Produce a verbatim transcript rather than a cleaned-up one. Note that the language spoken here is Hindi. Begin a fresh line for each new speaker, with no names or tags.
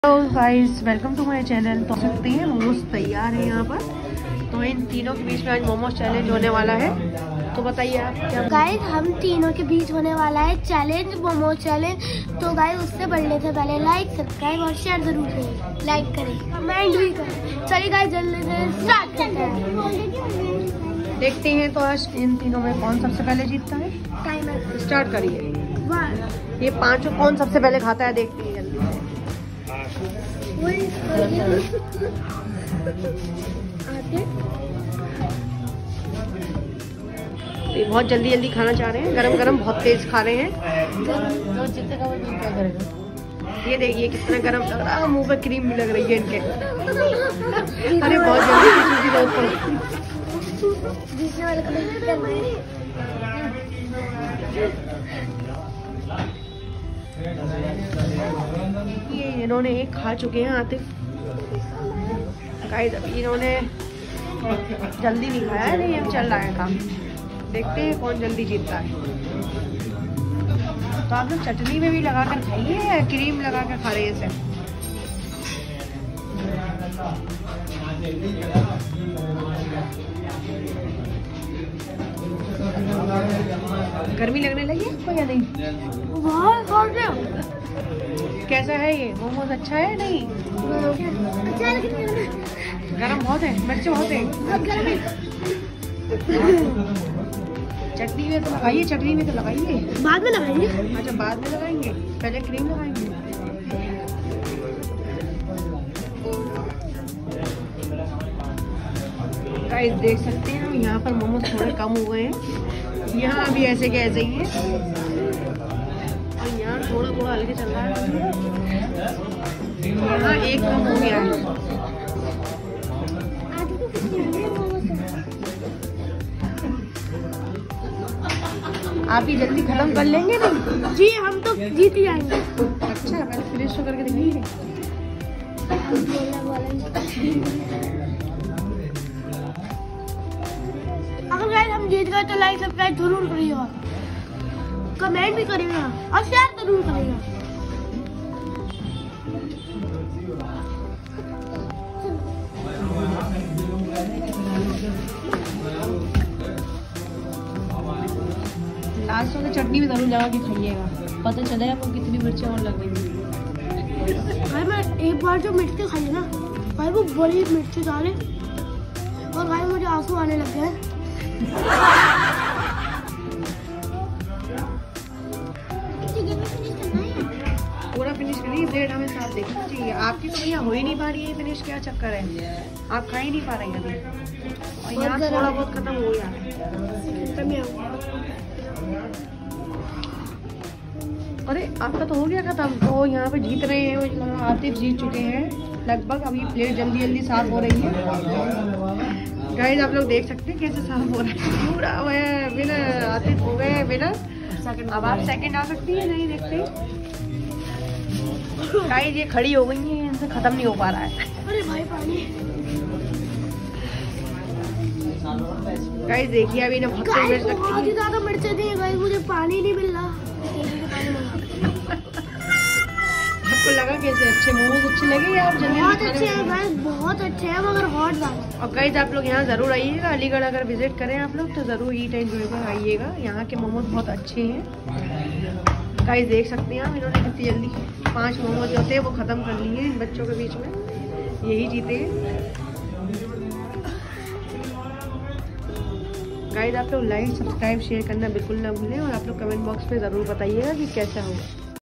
Hello guys, welcome to my channel. तो सकते हैं मोमोज तैयार है यहाँ पर। तो इन तीनों के बीच में आज मोमोज चैलेंज होने वाला है। तो बताइए आप क्या।
गाइस हम तीनों के बीच होने वाला है चैलेंज, मोमोज चैलेंज। तो गाइस उससे बढ़ने से पहले लाइक, सब्सक्राइब और शेयर जरूर करें। लाइक करें, कमेंट भी करें। चलिए गाइस जल्दी से स्टार्ट करते हैं।
देखते हैं तो आज इन तीनों में कौन सबसे पहले जीतता है।
टाइमर
स्टार्ट करिए।
वन।
ये पांचों कौन सबसे पहले खाता है, देखते हैं जल्दी। ये बहुत जल्दी जल्दी खाना चाह रहे हैं, गरम गरम बहुत तेज खा रहे हैं। क्या करेगा। ये देखिए कितना गरम लग रहा है, मुंह पे क्रीम भी लग रही है इनके। अरे बहुत जल्दी किसी की जरूरत पड़ी। ये इन्होंने एक खा चुके हैं आतिफ। गाइस अभी इन्होंने जल्दी नहीं खाया है, नहीं अब चल रहा है काम। देखते हैं कौन जल्दी जीतता है। तो आप लोग चटनी में भी लगा कर खाइए या क्रीम लगा कर खा रहे हैं इसे। गर्मी लगने लगी है आपको या नहीं? कैसा है ये मोमोज, अच्छा है नहीं?
अच्छा
गरम बहुत है, मिर्च बहुत है। चटनी में तो लगाइए, चटनी में तो लगाइए।
बाद में लगाएंगे।
अच्छा बाद में लगाएंगे, पहले क्रीम लगाएंगे। गाइस देख सकते हैं हम यहाँ पर मोमोज थोड़े कम हो गए हैं। यहाँ अभी ऐसे के ऐसे ही है और यहाँ थोड़ा थोड़ा हल्के चल रहा है। यहाँ एक कम हो गया है। आप ही जल्दी खत्म कर लेंगे नहीं?
जी हम तो जीत ही जाएंगे।
अच्छा पहले फिनिश तो करके दिखाइए।
अगर गाइस हम जीत गए तो लाइक सब्सक्राइब जरूर करिएगा, कमेंट भी करिएगा और शेयर जरूर करिएगा।
लास्ट में चटनी में जरूर लगा के खाइएगा, पता चले आपको कितनी मिर्चें और लगेंगी।
भाई मैं एक बार जो मिर्ची खाई है ना भाई, वो बड़ी मिर्ची डाले और भाई मुझे आंसू आने लग गए।
पूरा फिनिश करिए, ब्लेड हमें साफ देखना चाहिए। आपकी तो भैया हो ही नहीं पा रही है फिनिश, क्या चक्कर है? आप खा ही नहीं पा रही हैं अभी। और यहाँ थोड़ा बहुत खत्म हो गया है। अरे आपका तो हो गया खत्म। तो यहाँ पे जीत रहे हैं, आतिफ जीत चुके हैं लगभग। अभी प्लेट जल्दी जल्दी साफ हो रही है। गाइस आप लोग देख सकते हैं कैसे साफ हो रहा है पूरा। विनर आतिफ हो गए विनर। अब आप सेकंड आ सकती है, नहीं देखते। गाइस ये खड़ी हो गई है, इनसे खत्म नहीं हो पा रहा है।
अरे भाई पानी।
गाइस देखिए अभी ना बहुत तेज मिर्च लगती है।
बहुत ही ज्यादा मिर्चें दी गाइस, मुझे पानी नहीं मिल रहा।
आपको लगा कैसे? अच्छे मोमोज अच्छे लगे या आप जल्दी?
बहुत अच्छे हैं गाइस, बहुत अच्छे हैं मगर हॉट ज्यादा।
और गाइस आप लोग यहाँ जरूर आइएगा, अलीगढ़ अगर विजिट करें आप लोग तो जरूर ईट एंड एंजॉय कर आइएगा। यहाँ के मोमोज बहुत अच्छे हैं। गाइस देख सकते हैं आप, इन्होंने कितनी जल्दी पांच मोमोज जो थे वो खत्म कर लिए इन बच्चों के बीच में। यही जीते हैं। गाइस आप लोग लाइक, सब्सक्राइब, शेयर करना बिल्कुल ना भूलें और आप लोग कमेंट बॉक्स में ज़रूर बताइएगा कि कैसा होगा।